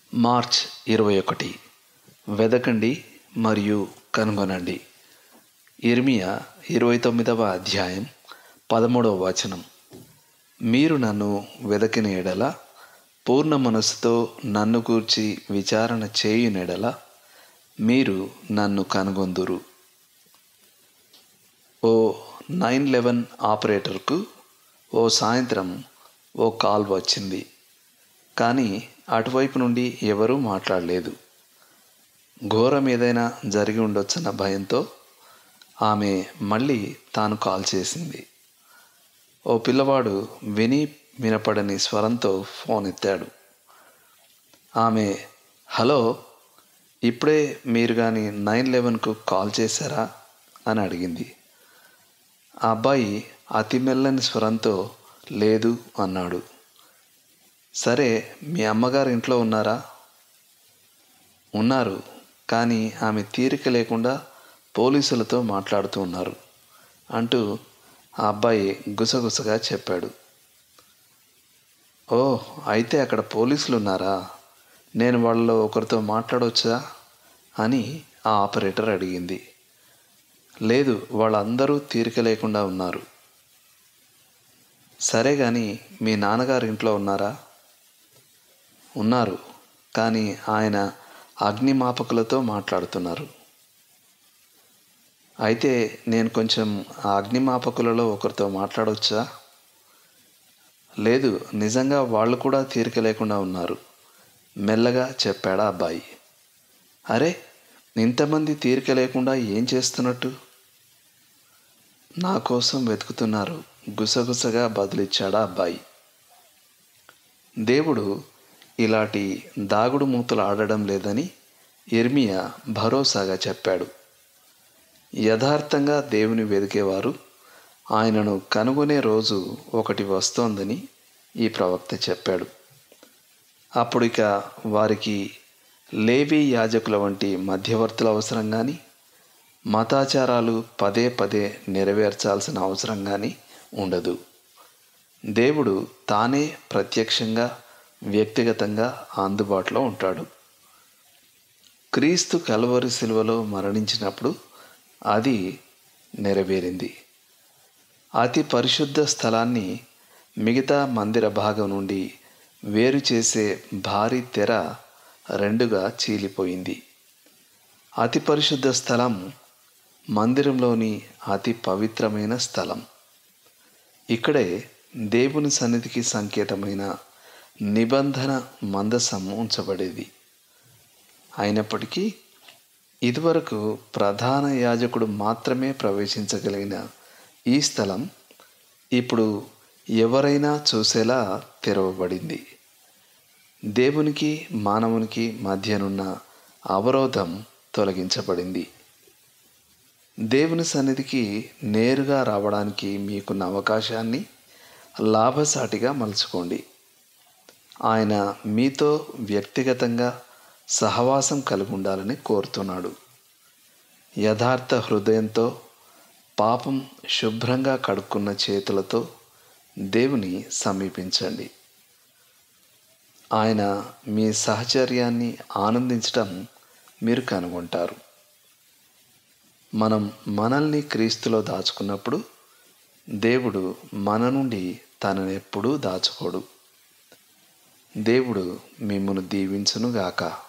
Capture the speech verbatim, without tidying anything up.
March ఇరవై ఒకటి. వెదకండి మరియు కనుగొనండి. ఇర్మియా ఇరవై తొమ్మిదవ అధ్యాయం పదమూడవ వచనం. మీరు నన్ను వెదకిన ఎడల, పూర్ణ మనస్సుతో నన్ను గూర్చి విచారణ చేయునెడల మీరు నన్ను కనుగొందురు. ఓ నైన్ లెవెన్ ఆపరేటర్కు ఓ సాయంత్రం ఓ కాల్ వచ్చింది. కానీ అటువైపు నుండి ఎవరూ మాట్లాడలేదు. ఘోరం ఏదైనా జరిగి ఉండొచ్చన్న భయంతో ఆమె మళ్ళీ తాను కాల్ చేసింది. ఓ పిల్లవాడు విని వినపడని స్వరంతో ఫోన్ ఎత్తాడు. ఆమె, హలో, ఇప్పుడే మీరు కానీ నైన్ లెవెన్కు కాల్ చేశారా అని అడిగింది. ఆ అబ్బాయి అతి మెల్లని స్వరంతో లేదు అన్నాడు. సరే, మీ అమ్మగారు ఇంట్లో ఉన్నారా? ఉన్నారు, కానీ ఆమె తీరిక లేకుండా పోలీసులతో మాట్లాడుతూ ఉన్నారు అంటూ ఆ అబ్బాయి గుసగుసగా చెప్పాడు. ఓ, అయితే అక్కడ పోలీసులు ఉన్నారా? నేను వాళ్ళలో ఒకరితో మాట్లాడవచ్చా అని ఆ ఆపరేటర్ అడిగింది. లేదు, వాళ్ళందరూ తీరిక లేకుండా ఉన్నారు. సరే, కానీ మీ నాన్నగారు ఇంట్లో ఉన్నారా? ఉన్నారు, కానీ ఆయన అగ్నిమాపకులతో మాట్లాడుతున్నారు. అయితే నేను కొంచెం ఆ అగ్నిమాపకులలో ఒకరితో మాట్లాడవచ్చా? లేదు, నిజంగా వాళ్ళు కూడా తీరిక లేకుండా ఉన్నారు, మెల్లగా చెప్పాడా అబ్బాయి. అరే, ఇంతమంది తీరిక లేకుండా ఏం చేస్తున్నట్టు? నా కోసం వెతుకుతున్నారు, గుసగుసగా బదులిచ్చాడా అబ్బాయి. దేవుడు ఇలాంటి దాగుడు మూతలు ఆడడం లేదని ఇర్మియా భరోసాగా చెప్పాడు. యథార్థంగా దేవుని వెదికేవారు ఆయనను కనుగొనే రోజు ఒకటి వస్తోందని ఈ ప్రవక్త చెప్పాడు. అప్పుడు ఇక వారికి లేవీ యాజకుల వంటి మధ్యవర్తుల అవసరం కానీ, మతాచారాలు పదే పదే నెరవేర్చాల్సిన అవసరం కానీ ఉండదు. దేవుడు తానే ప్రత్యక్షంగా వ్యక్తిగతంగా అందుబాటులో ఉంటాడు. క్రీస్తు కల్వరి శిలువలో మరణించినప్పుడు అది నెరవేరింది. అతి పరిశుద్ధ స్థలాన్ని మిగతా మందిర భాగం నుండి వేరు చేసే భారీ తెర రెండుగా చీలిపోయింది. అతి పరిశుద్ధ స్థలం మందిరంలోని అతి పవిత్రమైన స్థలం. ఇక్కడే దేవుని సన్నిధికి సంకేతమైన నిబంధన మందసం ఉంచబడేది. అయినప్పటికీ ఇదివరకు ప్రధాన యాజకుడు మాత్రమే ప్రవేశించగలిగిన ఈ స్థలం ఇప్పుడు ఎవరైనా చూసేలా తెరవబడింది. దేవునికి మానవునికి మధ్యనున్న అవరోధం తొలగించబడింది. దేవుని సన్నిధికి నేరుగా రావడానికి మీకున్న అవకాశాన్ని లాభసాటిగా మలుచుకోండి. ఆయన మీతో వ్యక్తిగతంగా సహవాసం కలిగి ఉండాలని కోరుతున్నాడు. యథార్థ హృదయంతో, పాపం శుభ్రంగా కడుక్కున్న చేతులతో దేవుని సమీపించండి. ఆయన మీ సహచర్యాన్ని ఆనందించడం మీరు కనుగొంటారు. మనం మనల్ని క్రీస్తులో దాచుకున్నప్పుడు దేవుడు మన నుండి తనను ఎప్పుడూ దాచుకోడు. దేవుడు మిమ్మును దీవించునుగాక.